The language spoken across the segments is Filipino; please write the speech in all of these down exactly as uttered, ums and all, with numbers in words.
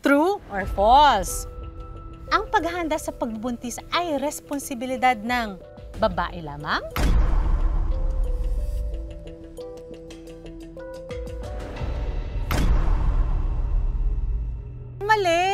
True or false? Ang paghahanda sa pagbubuntis ay responsibilidad ng babae lamang? Mali!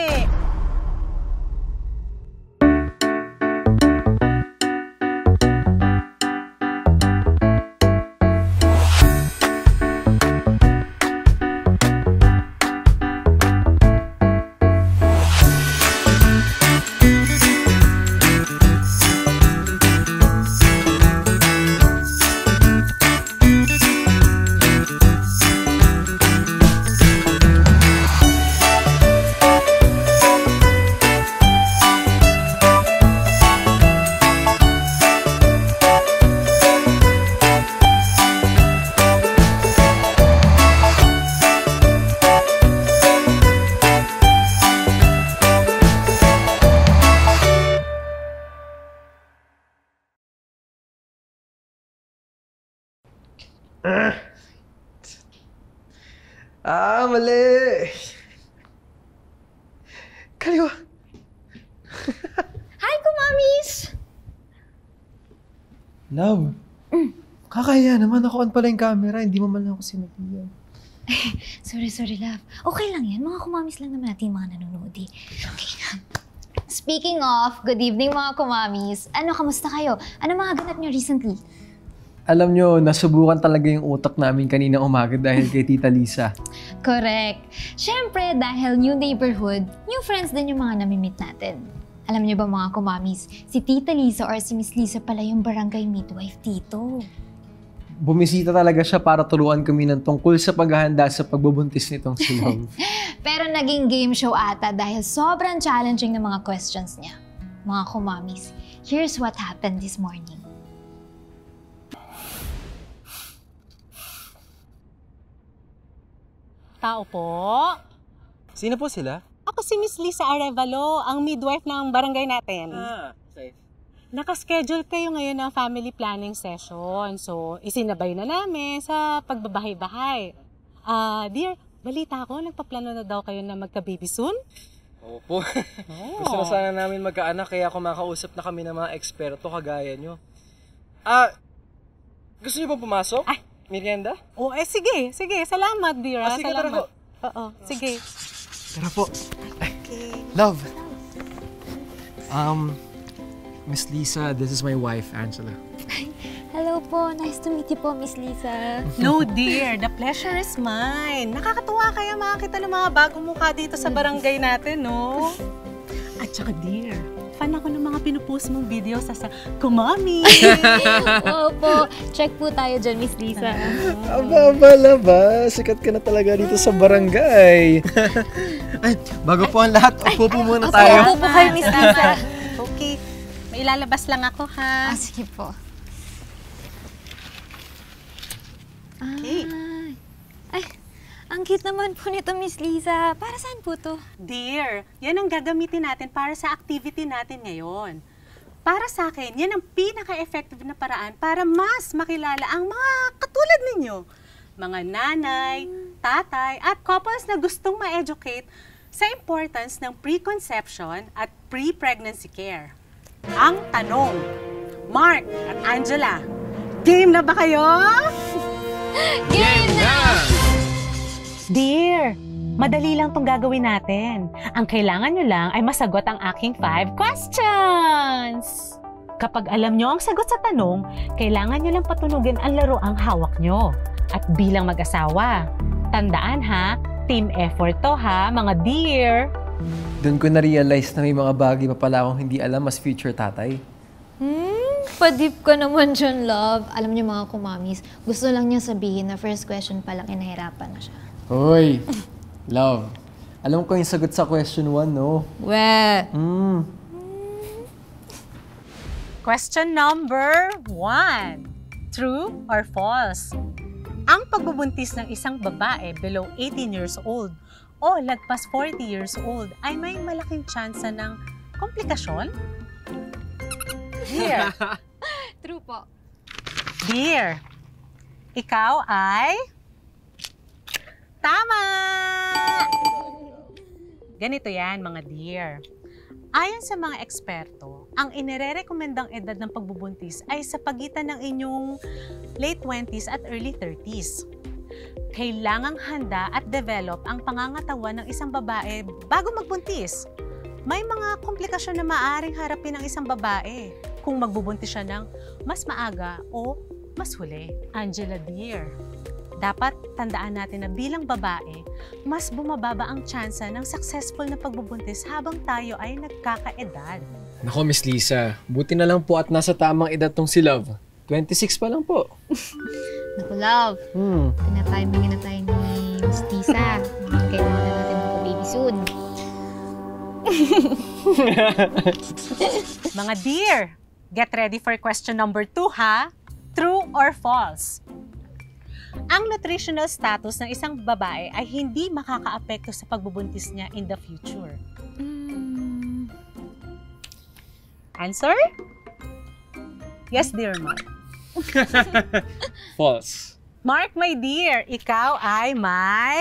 Ah, mali! Kaliwa! Hi, kumamis! Love, mm. Kakaya naman ako on pala yung camera, hindi mo man lang ako sinabihan. sorry, sorry, love. Okay lang yan. Mga kumamis lang naman natin mga nanonood eh. Okay lang. Speaking of, good evening mga kumamis. Ano, kamusta kayo? Ano mga ganap niyo recently? Alam nyo, nasubukan talaga yung utak namin kanina umaga dahil kay Tita Lisa. Correct. Siyempre, dahil new neighborhood, new friends din yung mga namimit natin. Alam niyo ba mga kumamis, si Tita Lisa or si Miss Lisa pala yung barangay midwife dito. Bumisita talaga siya para turuan kami ng tungkol sa paghahanda sa pagbubuntis nitong si Love. Pero naging game show ata dahil sobrang challenging ng mga questions niya. Mga kumamis, here's what happened this morning. Tao po. Sino po sila? Ako si Miss Lisa Arevalo, ang midwife ng barangay natin. Ah, safe. Nakaschedule kayo ngayon ng family planning session. So, isinabay na namin sa pagbabahay-bahay. Ah, uh, dear, balita ko, nagpaplano na daw kayo na magka-baby soon? Opo. Oh. Gusto na sana namin magkaanak kaya kumakausap na kami ng mga eksperto kagaya nyo. Ah, gusto nyo ba pumasok? Ay, merienda? Oh, eh sige, sige. Salamat, dear. Ah, sige, tara po. Oo, sige. Tara po. Okay. Love. Um, Miss Lisa, this is my wife, Angela. Hello po. Nice to meet you po, Miss Lisa. No, dear. The pleasure is mine. Nakakatuwa kaya makakita ng mga bagong mukha dito sa barangay natin, no? At saka, dear, fan ako ng mga pinupost mong video sa sa Kumami. Oo po. Check po tayo dyan, Miss Lisa. Aba, aba, ba? Sikat ka na talaga dito sa barangay. Ay, bago po ang lahat, upo po muna tayo. Upo po kayo, Miss Lisa. Okay. May ilalabas lang ako, ha? Ah, sige po. Okay. Ay, ang cute naman po nito, Miss Lisa. Para saan po to? Dear, yan ang gagamitin natin para sa activity natin ngayon. Para sa akin, yan ang pinaka-effective na paraan para mas makilala ang mga katulad ninyo. Mga nanay, tatay, at couples na gustong ma-educate sa importance ng preconception at pre-pregnancy care. Ang tanong, Mark at Angela, game na ba kayo? Game na! Dear, madali lang itong gagawin natin. Ang kailangan nyo lang ay masagot ang aking five questions. Kapag alam nyo ang sagot sa tanong, kailangan nyo lang patunugin ang laro ang hawak nyo. At bilang mag-asawa, tandaan ha, team effort to ha, mga dear. Doon ko na-realize na may mga bagay pa pala akong hindi alam as future tatay. Hmm? Padip ka naman dyan, love. Alam niyo mga kumamis, gusto lang niya sabihin na first question pa lang inahirapan na siya. Hoy, love. Alam ko yung sagot sa question one, no? We. Mm. Question number one. True or false? Ang pagbubuntis ng isang babae below eighteen years old o lagpas forty years old ay may malaking tsansa ng komplikasyon? Dear. True po. Dear, ikaw ay... Tama! Ganito yan, mga dear. Ayon sa mga eksperto, ang inirerekomendang edad ng pagbubuntis ay sa pagitan ng inyong late twenties at early thirties. Kailangang handa at develop ang pangangatawan ng isang babae bago magbuntis. May mga komplikasyon na maaaring harapin ng isang babae kung magbubuntis siya ng mas maaga o mas huli. Angela dear, dapat tandaan natin na bilang babae, mas bumababa ang tsansa ng successful na pagbubuntis habang tayo ay nagkakaedad. Nako, Miss Lisa, buti na lang po at nasa tamang edad tong si Love. twenty-six pa lang po. Naku, love. Hmm. Pinatimingin na tayo ni Miss Tisa. Kailangan na natin magpa-baby soon. Mga dear, get ready for question number two, ha? True or false? Ang nutritional status ng isang babae ay hindi makakaapekto sa pagbubuntis niya in the future. Mm. Answer? Yes, dear Mark. False. Mark, my dear, ikaw ay may...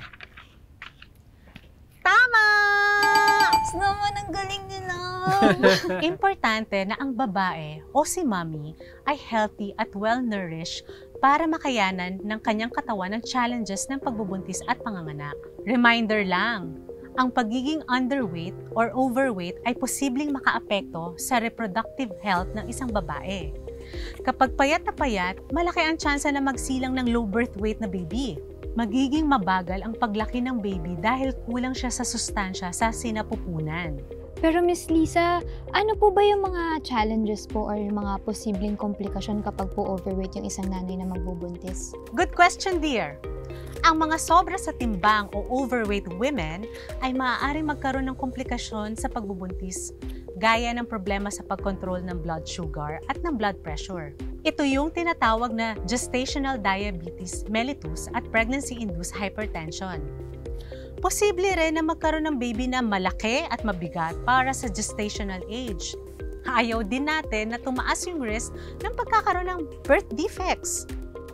Tama! Yes naman, ang galing nila. Importante na ang babae o si mommy ay healthy at well-nourished para makayanan ng kanyang katawan ng challenges ng pagbubuntis at panganganak. Reminder lang, ang pagiging underweight or overweight ay posibleng makaapekto sa reproductive health ng isang babae. Kapag payat na payat, malaki ang tsansa na magsilang ng low birth weight na baby. Magiging mabagal ang paglaki ng baby dahil kulang siya sa sustansya sa sinapupunan. Pero Miss Lisa, ano po ba yung mga challenges po or yung mga posibleng komplikasyon kapag po overweight yung isang nanay na magbubuntis? Good question, dear. Ang mga sobra sa timbang o overweight women ay maaaring magkaroon ng komplikasyon sa pagbubuntis, gaya ng problema sa pagkontrol ng blood sugar at ng blood pressure. Ito yung tinatawag na gestational diabetes mellitus at pregnancy-induced hypertension. Posible rin na magkaroon ng baby na malaki at mabigat para sa gestational age. Ayaw din natin na tumaas yung risk ng pagkakaroon ng birth defects.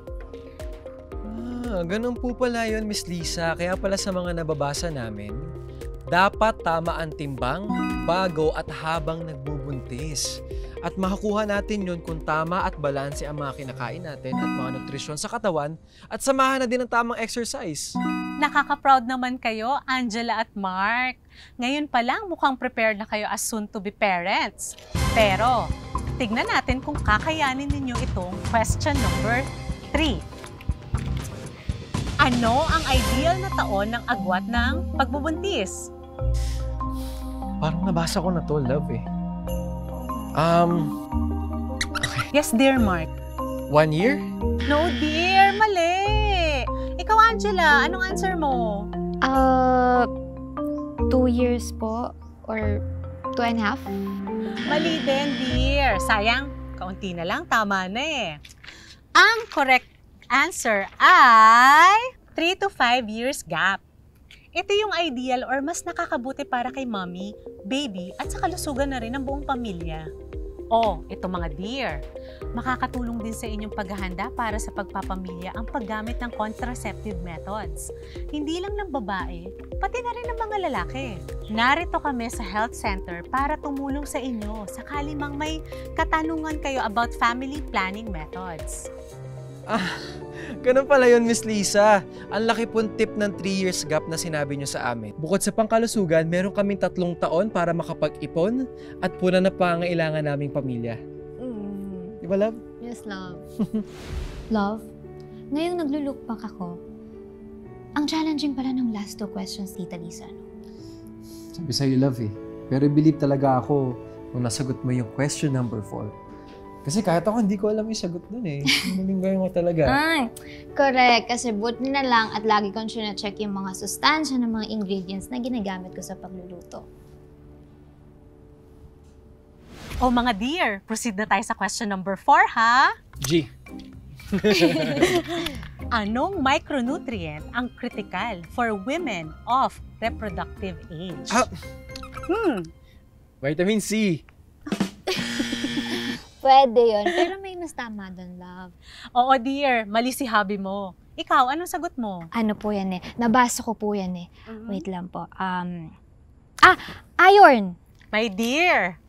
Ah, ganun po pala yun, Miss Lisa. Kaya pala sa mga nababasa namin, dapat tama ang timbang bago at habang nagbubuntis. At makakuha natin yun kung tama at balanse ang mga kinakain natin at mga nutrisyon sa katawan at samahan na din ang tamang exercise. Nakaka-proud naman kayo, Angela at Mark. Ngayon pa lang mukhang prepared na kayo as soon-to-be parents. Pero, tignan natin kung kakayanin ninyo itong question number three. Ano ang ideal na taon ng agwat ng pagbubuntis? Parang nabasa ko na to, love eh. Um, okay. Yes, dear Mark. One year? No, dear. Mali. Ikaw, Angela, anong answer mo? Uh, two years po or two and a half. Mali din, dear. Sayang, kaunti na lang. Tama na eh. Ang correct answer ay three to five years gap. Ito yung ideal or mas nakakabuti para kay mommy, baby, at sa kalusugan na rin ng buong pamilya. Oh, ito mga dear, makakatulong din sa inyong paghahanda para sa pagpapamilya ang paggamit ng contraceptive methods. Hindi lang ng babae, pati na rin ng mga lalaki. Narito kami sa health center para tumulong sa inyo sakali mang may katanungan kayo about family planning methods. Ah, ganun pala yun, Miss Lisa. Ang laki pong tip ng three years gap na sinabi nyo sa amin. Bukod sa pangkalusugan, meron kaming tatlong taon para makapag-ipon at punan na pangailangan naming pamilya. Mm. Di ba, love? Yes, love. Love, ngayong naglulook back ako, ang challenging pala ng last two questions, Tita Lisa. No? Sabi sa'yo, love eh. Pero believe talaga ako kung nasagot mo yung question number four. Kasi kahit ako, hindi ko alam yung sagot dun eh. Malingay mo talaga. Ay, correct. Kasi buti na lang at lagi kong sina-check yung mga sustansya ng mga ingredients na ginagamit ko sa pagluluto. Oh mga dear, proceed na tayo sa question number four, ha? G. Anong micronutrient ang critical for women of reproductive age? Ah, Hmm. vitamin C. Pwede yun, pero may mas tama doon, love. Oo dear, mali si hubby mo. Ikaw, anong sagot mo? Ano po yan eh? Nabasa ko po yan eh. Mhm. Wait lang po. Um, Ah, iron! My dear,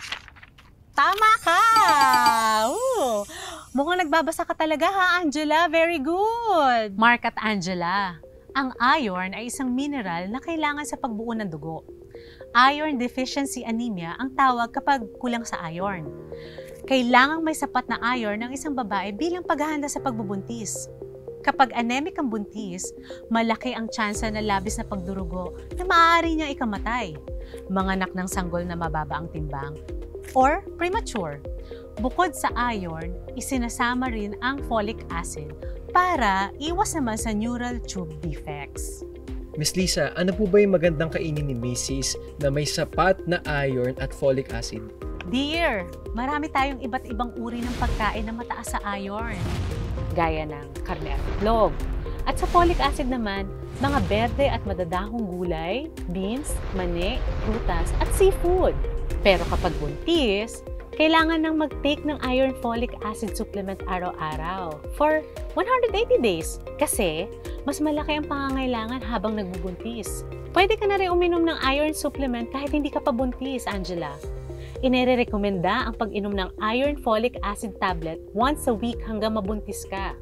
tama ka! Ooh, mukhang nagbabasa ka talaga ha, Angela. Very good! Mark at Angela, ang iron ay isang mineral na kailangan sa pagbuo ng dugo. Iron deficiency anemia ang tawag kapag kulang sa iron. Kailangang may sapat na iron ng isang babae bilang paghahanda sa pagbubuntis. Kapag anemic ang buntis, malaki ang tsansa na labis na pagdurugo na maaari niya ikamatay, manganak ng sanggol na mababa ang timbang, or premature. Bukod sa iron, isinasama rin ang folic acid para iwas naman sa neural tube defects. Miss Lisa, ano po ba yung magandang kainin ni Missus na may sapat na iron at folic acid? Dear, marami tayong iba't ibang uri ng pagkain na mataas sa iron, gaya ng karne at itlog. At sa folic acid naman, mga berde at madadahong gulay, beans, mani, prutas at seafood. Pero kapag buntis, kailangan nang mag-take ng iron folic acid supplement araw-araw for one hundred eighty days kasi mas malaki ang pangangailangan habang nagbubuntis. Pwede ka na rin uminom ng iron supplement kahit hindi ka pa buntis, Angela. Inire-rekomenda ang pag-inom ng iron folic acid tablet once a week hanggang mabuntis ka.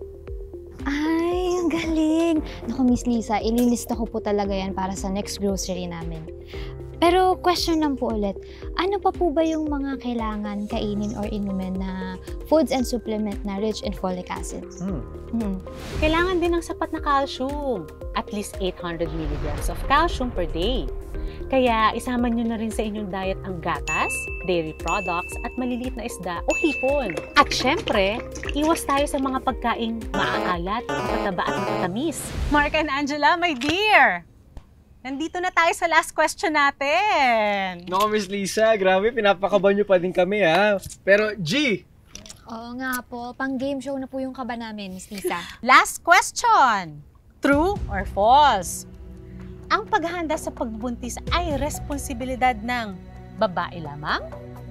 Ay, ang galing! Naku, Miss Lisa, ililista ko po talaga yan para sa next grocery namin. Pero question lang po ulit, ano pa po ba yung mga kailangan kainin or inumin na foods and supplement na rich in folic acid? Hmm. Hmm. Kailangan din ng sapat na calcium, at least eight hundred milligrams of calcium per day. Kaya isama nyo na rin sa inyong diet ang gatas, dairy products, at maliliit na isda o hipon. At syempre, iwas tayo sa mga pagkaing maaalat, mataba at matamis. Mark and Angela, my dear! Nandito na tayo sa last question natin. Naku, Miss Lisa, grabe, pinapakaban nyo pa din kami ha. Pero G! Oo nga po, pang game show na po yung kaba namin, Miss Lisa. Last question! True or false? Ang paghahanda sa pagbubuntis ay responsibilidad ng babae lamang?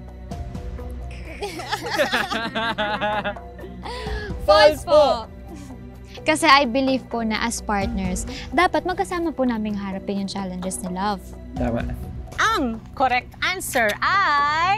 False po! Kasi I believe po na as partners, dapat magkasama po naming harapin yung challenges ni love. Tama. Ang correct answer ay...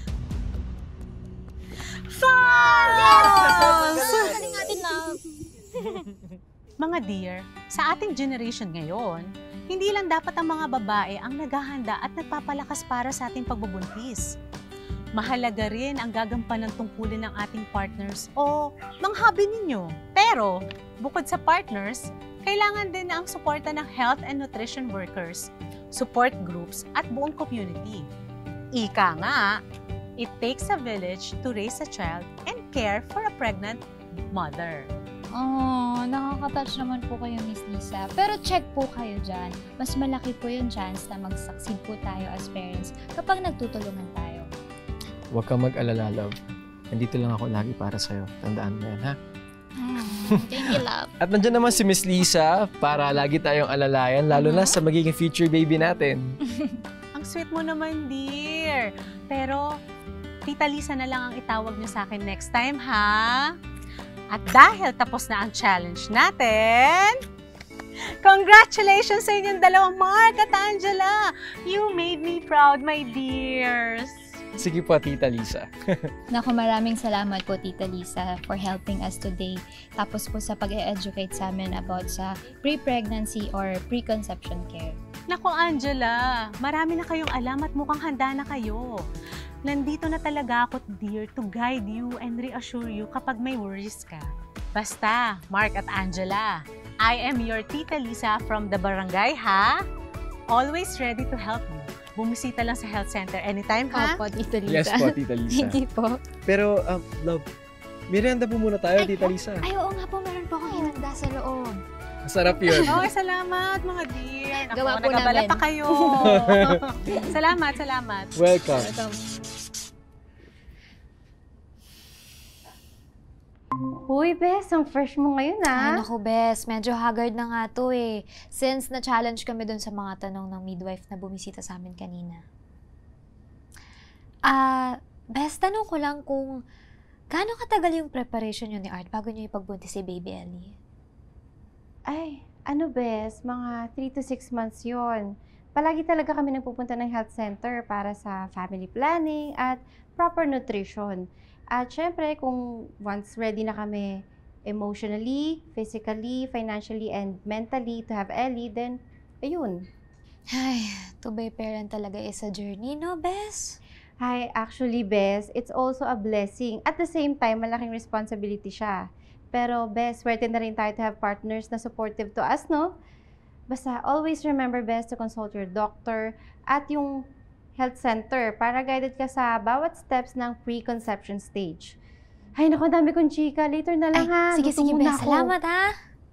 false! Galing natin, love! Mga dear, sa ating generation ngayon, hindi lang dapat ang mga babae ang naghahanda at nagpapalakas para sa ating pagbubuntis. Mahalaga rin ang gagampan ng tungkulin ng ating partners o mga hobby ninyo. Pero, bukod sa partners, kailangan din na ang suporta ng health and nutrition workers, support groups at buong community. Ika nga, it takes a village to raise a child and care for a pregnant mother. Oh, nakaka-touch naman po kayo, Miss Lisa. Pero check po kayo dyan. Mas malaki po yung chance na mag-succeed po tayo as parents kapag nagtutulungan tayo. Huwag kang mag-alala, love. Nandito lang ako lagi para sa'yo. Tandaan mo yan, ha? Thank you, love. At nandiyan naman si Miss Lisa para lagi tayong alalayan, lalo na sa magiging future baby natin. Ang sweet mo naman, dear. Pero, Tita Lisa na lang ang itawag niyo sa akin next time, ha? At dahil tapos na ang challenge natin, congratulations sa inyong dalawang, Mark at Angela! You made me proud, my dears! Sige po, Tita Lisa. Naku, maraming salamat po, Tita Lisa, for helping us today. Tapos po sa pag-e-educate sa amin about sa pre-pregnancy or preconception care. Naku, Angela, marami na kayong alam at mukhang handa na kayo. Nandito na talaga ako, dear, to guide you and reassure you kapag may worries ka. Basta, Mark at Angela, I am your Tita Lisa from the Barangay, ha? Always ready to help you. Bumisita lang sa health center anytime, ha? Opo, Tita Lisa. Yes po, Tita Lisa. Thank you po. Pero, um, love, merienda po muna tayo, Tita Lisa. Ay, oo nga po, meron po akong hinanda sa loob. Masarap yun. Oh, salamat, mga dear. Naku, Gawa po nagabala namin. pa kayo. Salamat, salamat. Welcome. Welcome. Uy, Bes, ang fresh mo ngayon, Ay, ah. naku, Bes. Medyo haggard na nga to eh. Since na-challenge kami dun sa mga tanong ng midwife na bumisita sa amin kanina. Ah, Bes, tanong ko lang kung gaano katagal yung preparation yun ni Art bago niyo ipagbuntis si Baby Ellie? Ay, ano, Bes, mga three to six months yon. palagi talaga kami nagpupunta ng health center para sa family planning at proper nutrition. At syempre, kung once ready na kami emotionally, physically, financially, and mentally to have Ellie, then ayun. Ay, to be parent talaga is a journey, no, Bes? Hi, actually, Bes, it's also a blessing. At the same time, malaking responsibility siya. Pero, Bes, swerte na rin tayo to have partners na supportive to us, no? Basta, always remember, Bes, to consult your doctor at yung health center para guided ka sa bawat steps ng preconception stage. Ay, naku, dami kong chika. Later na lang, Ay, ha? sige, Gusto sige, muna Bes. ako. Salamat, ha?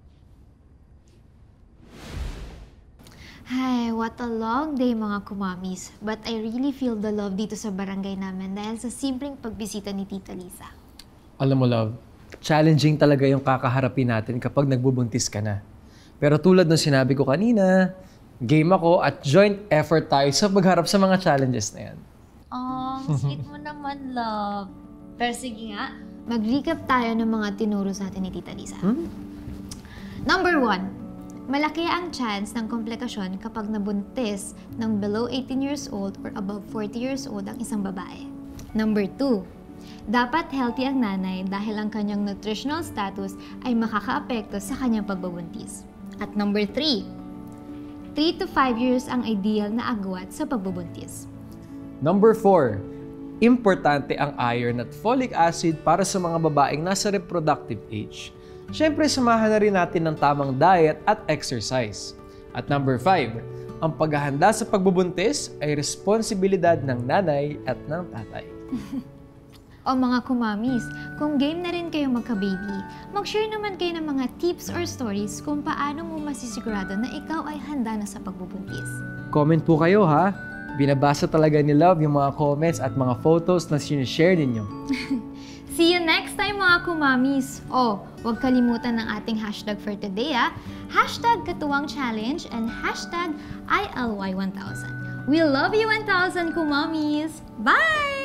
Ay, what a long day mga kumamis. But I really feel the love dito sa barangay namin dahil sa simpleng pagbisita ni Tita Lisa. Alam mo, love, challenging talaga yung kakaharapin natin kapag nagbubuntis ka na. Pero tulad ng sinabi ko kanina, game ako at joint effort tayo sa pagharap sa mga challenges na yan. Oh, sweet mo naman, love. Pero sige nga, mag-recap tayo ng mga tinuro sa atin ni Tita Lisa. Hmm? Number one, malaki ang chance ng komplikasyon kapag nabuntis ng below eighteen years old or above forty years old ang isang babae. Number two, dapat healthy ang nanay dahil ang kanyang nutritional status ay makakaapekto sa kanyang pagbubuntis. At number three, three to five years ang ideal na agwat sa pagbubuntis. Number four, importante ang iron at folic acid para sa mga babaeng nasa reproductive age. Siyempre, samahan na rin natin ng tamang diet at exercise. At number five, ang paghahanda sa pagbubuntis ay responsibilidad ng nanay at ng tatay. O mga kumamis, kung game na rin kayo magka-baby, mag-share naman kayo ng mga tips or stories kung paano mo masisigurado na ikaw ay handa na sa pagbubuntis. Comment po kayo ha. Binabasa talaga ni Love yung mga comments at mga photos na sinishare ninyo. See you next time mga kumamis! Oh, huwag kalimutan ng ating hashtag for today ah. Hashtag Katuwang Challenge and hashtag I L Y one thousand. We love you one thousand kumamis! Bye!